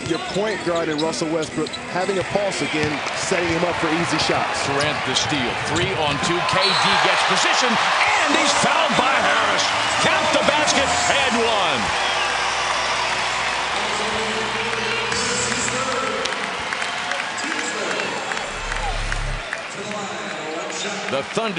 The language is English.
your point guard in Russell Westbrook having a pulse again, setting him up for easy shots. Durant the steal. 3-on-2. KD gets position, and he's fouled by Harris. Count the basket and one. The Thunder